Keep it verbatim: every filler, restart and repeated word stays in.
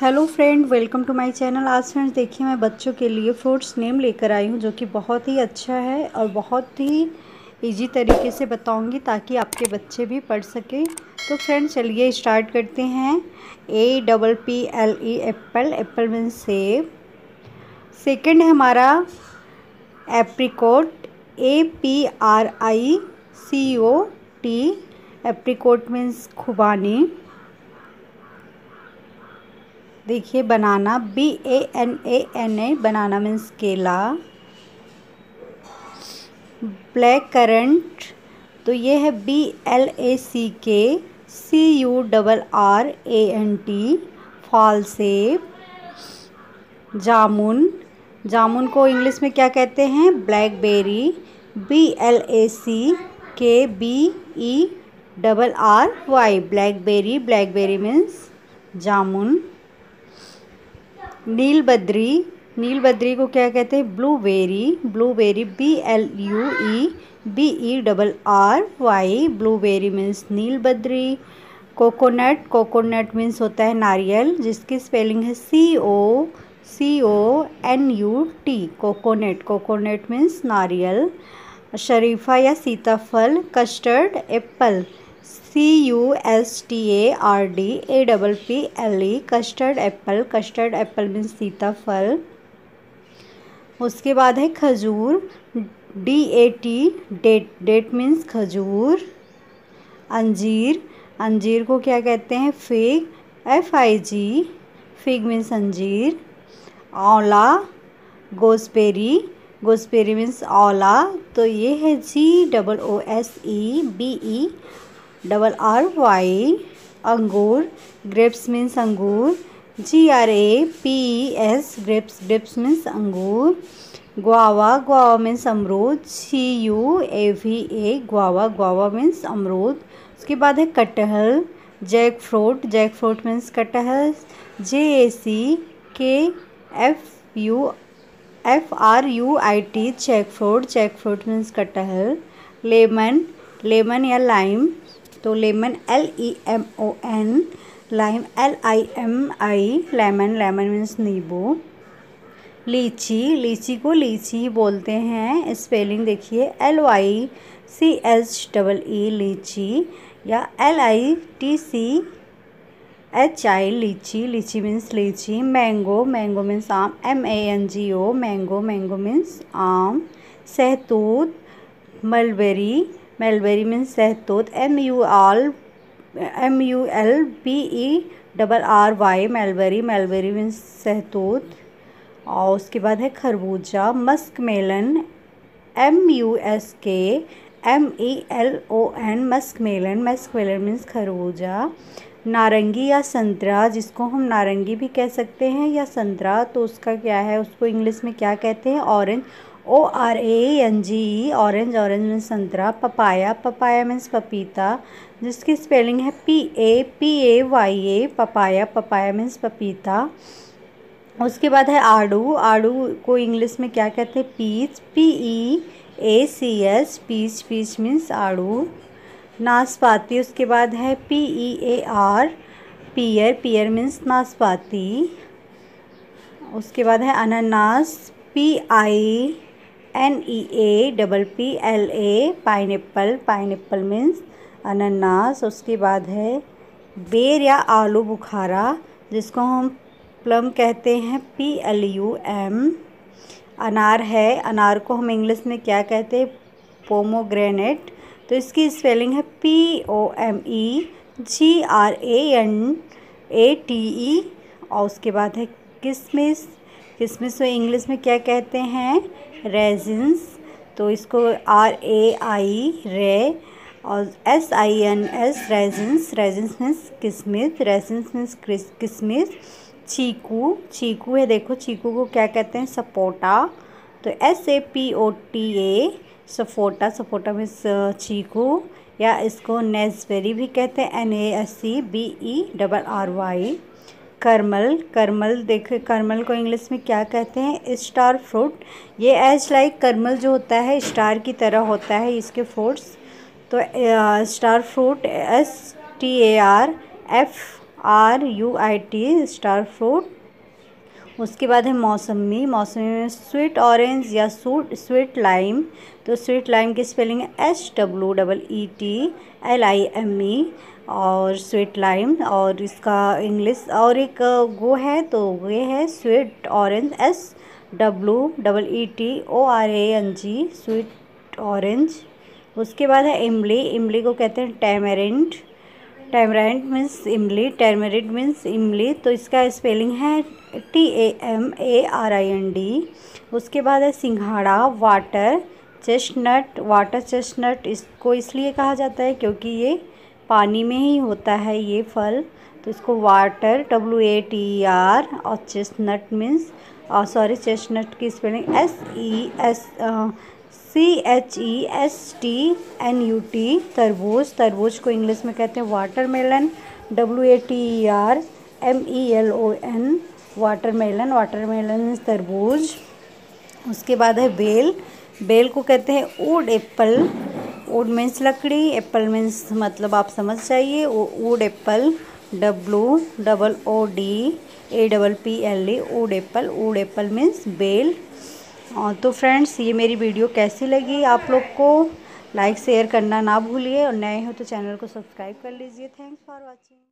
Hello friend, welcome to my channel. आज friends देखिए, मैं बच्चों के लिए फ्रूट्स नेम लेकर आई हूँ जो कि बहुत ही अच्छा है और बहुत ही इजी तरीके से बताऊँगी ताकि आपके बच्चे भी पढ़ सकें। तो फ्रेंड्स चलिए स्टार्ट करते हैं। A double P L E apple, apple means सेब। सेकंड है हमारा apricot, A P R I C O T, apricot means खुबानी। देखिए banana, B A N A N A, banana means केला। ब्लैक करंट, तो ये है B L A C K C U double R A N T, फॉल सेब। जामुन, जामुन को इंग्लिश में क्या कहते हैं? Blackberry, B L A C के B E double R Y, blackberry. Blackberry means जामुन। नीलबद्री, नीलबद्री को क्या कहते हैं? Blueberry, blueberry, B L U E B E double R Y, blueberry means नीलबद्री। कोकोनट, कोकोनट मीन्स होता है नारियल, जिसकी स्पेलिंग है C O C O N U T, coconut. Coconut means नारियल। शरीफा या सीताफल, custard apple, C U S T A R D A double P L E, custard apple. Custard Apple means सीताफल। उसके बाद है खजूर, D A T, date, date means खजूर। अंजीर, अंजीर को क्या कहते हैं? Fig, F I G, fig means अंजीर। आंवला, गोसबेरी, गोसबेरी मीन्स आंवला। तो ये है G double O S E B E double R Y. अंगूर, ग्रेप्स मीन्स अंगूर, G R A P E S, grapes, grapes means अंगूर। गुआवा, गुआवा मीन्स अमरूद, C U A V A, guava, guava means अमरूद। उसके बाद है कटहल, jack fruit, jack fruit means कटहल, J A C K F U F R U I T, jack fruit, jack fruit means कटहल। Lemon, lemon या lime, तो lemon L E M O N, lime L I M I, lemon, lemon means नींबू। लीची, लीची को लीची ही बोलते हैं, स्पेलिंग देखिए L Y C H double E, lychee, या L I T C H I, lychee, lychee means लीची। मैंगो, मैंगो मीन्स आम, M A N G O, mango, mango means आम। सहतूत, मलबेरी, मलबेरी मीन्स सहतूत, M U L M U L B E double R Y, mulberry, mulberry means सहतूत। और उसके बाद है खरबूजा, musk melon, M U S K M E L O N, musk melon, musk melon means खरबूजा। नारंगी या संतरा, जिसको हम नारंगी भी कह सकते हैं या संतरा, तो उसका क्या है, उसको इंग्लिश में क्या कहते हैं? Orange, O R A N G E, orange, orange means संतरा। पपाया, पपाया मीन्स पपीता, जिसकी स्पेलिंग है P A P A Y A, papaya, papaya means पपीता। उसके बाद है आड़ू, आड़ू को इंग्लिश में क्या कहते हैं? Peach, P E A C S, peach, peach means आड़ू। नाशपाती, उसके बाद है P E A R, pear, pear means नाशपाती। उसके बाद है अनानास, P I N E A double P L A, pineapple, pineapple means अनानास। उसके बाद है बेर या आलू बुखारा, जिसको हम प्लम कहते हैं, पी एल यू एम। अनार है, अनार को हम इंग्लिश में क्या कहते हैं? पोमोग्रेनेट, तो इसकी स्पेलिंग है P O M E G R A N A T E. और उसके बाद है किशमिश, किशमिश को इंग्लिश में क्या कहते हैं? रेजिन्स, तो इसको आर ए आई रे और S I N S, raisins, raisins means किशमिश, रेजिन्स मीन्स किशमिश। चीकू, चीकू है, देखो चीकू को क्या कहते हैं? सपोटा, तो S A P O T A, sapota, sapota means चीकू, या इसको नेस्बेरी भी कहते हैं, N A S C B E double R Y. करमल, करमल देखो, करमल को इंग्लिश में क्या कहते हैं? स्टार फ्रूट, ये एज लाइक करमल जो होता है स्टार की तरह होता है इसके फ्रूट्स, तो star fruit, S T A R F R U I T star fruit. उसके बाद है मौसमी। मौसमी में स्वीट ऑरेंज या सूट स्वीट लाइम। तो स्वीट लाइम की स्पेलिंग है H W double E T L I M E और स्वीट लाइम। और इसका इंग्लिश और एक वो है तो ये है sweet orange, S W double E T O R A N G, sweet orange. उसके बाद है इमली। इमली को कहते हैं टैमरिंड। टैमराइंड मीन्स इमली, टैमरिंड मीन्स इमली। तो इसका स्पेलिंग है T A M A R I N D. उसके बाद है सिंघाड़ा। Water chestnut. वाटर चेस्टनट इसको इसलिए कहा जाता है क्योंकि ये पानी में ही होता है ये फल, तो इसको water W A T R. और चेस्टनट मीन्स सॉरी चेस्टनट की spelling S E S C H E S T N U T. तरबूज। तरबूज को इंग्लिश में कहते हैं watermelon, W A T E R M E L O N, watermelon. Watermelon means तरबूज। उसके बाद है बेल। बेल को कहते हैं वुड एप्पल। वुड मीन्स लकड़ी, एप्पल मीन्स मतलब आप समझ जाइए, wood Apple, W double O D A double P L E, wood apple. Wood apple means बेल। तो फ्रेंड्स, ये मेरी वीडियो कैसी लगी आप लोग को लाइक शेयर करना ना भूलिए, और नए हो तो चैनल को सब्सक्राइब कर लीजिए। Thanks for watching.